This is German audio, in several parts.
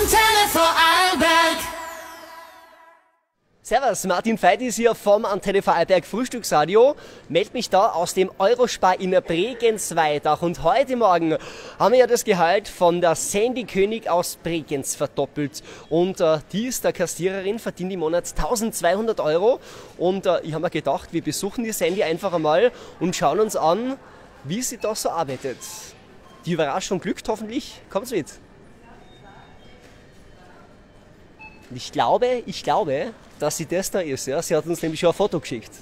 Antenne Vorarlberg. Servus, Martin Veit ist hier vom Antenne Vorarlberg Frühstücksradio. Meld mich da aus dem Eurospar in Bregenz-Weidach. Und heute Morgen haben wir ja das Gehalt von der Sandy König aus Bregenz verdoppelt. Und die ist der Kassiererin, verdient im Monat 1200 Euro. Und ich habe mir gedacht, wir besuchen die Sandy einfach einmal und schauen uns an, wie sie da so arbeitet. Die Überraschung glückt hoffentlich. Kommt's mit. Und ich glaube, dass sie das da ist. Ja? Sie hat uns nämlich schon ein Foto geschickt.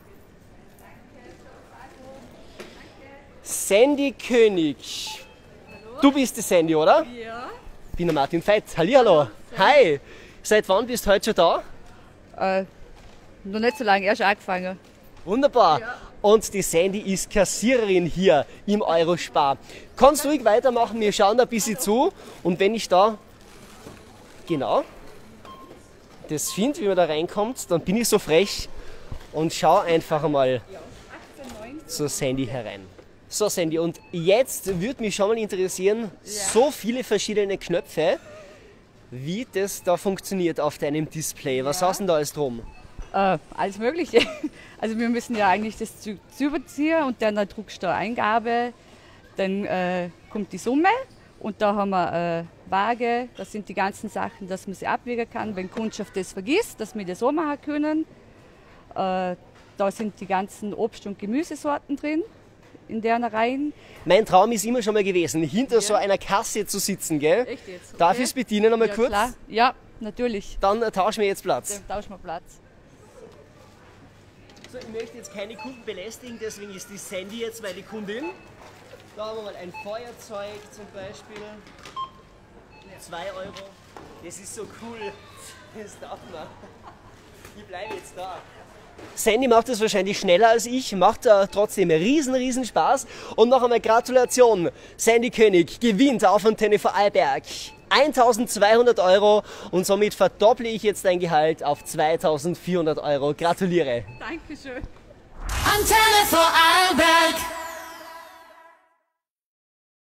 Sandy König. Hallo? Du bist die Sandy, oder? Ja. Ich bin der Martin Veit. Hallihallo. Hi. Seit wann bist du heute schon da? Noch nicht so lange, erst angefangen. Wunderbar. Ja. Und die Sandy ist Kassiererin hier im Eurospar. Kannst ruhig weitermachen, wir schauen da ein bisschen zu. Und wenn ich da genau das finde, wie man da reinkommt, dann bin ich so frech und schaue einfach einmal zur Sandy herein. So Sandy, und jetzt würde mich schon mal interessieren, so viele verschiedene Knöpfe, wie das da funktioniert auf deinem Display. Was hast du denn da alles drum? Alles Mögliche. Also wir müssen ja eigentlich das überziehen und dann druckst du eine Eingabe, dann kommt die Summe und da haben wir Waage, das sind die ganzen Sachen, dass man sie abwägen kann, wenn Kundschaft das vergisst, dass wir das auch machen können. Da sind die ganzen Obst- und Gemüsesorten drin, in deren Reihen. Mein Traum ist immer schon mal gewesen, hinter so einer Kasse zu sitzen, gell? Echt jetzt? Okay. Darf ich es bedienen einmal Ja, kurz? klar. Ja, natürlich. Dann tauschen wir jetzt Platz. Dann tauschen wir Platz. So, ich möchte jetzt keine Kunden belästigen, deswegen ist die Sandy jetzt meine Kundin. Da haben wir mal ein Feuerzeug zum Beispiel. 2 Euro. Das ist so cool. Das darf man. Ich bleibe jetzt da. Sandy macht das wahrscheinlich schneller als ich, macht trotzdem riesen Spaß. Und noch einmal Gratulation. Sandy König gewinnt auf Antenne Vorarlberg 1200 Euro und somit verdopple ich jetzt dein Gehalt auf 2400 Euro. Gratuliere. Dankeschön. Antenne Vorarlberg.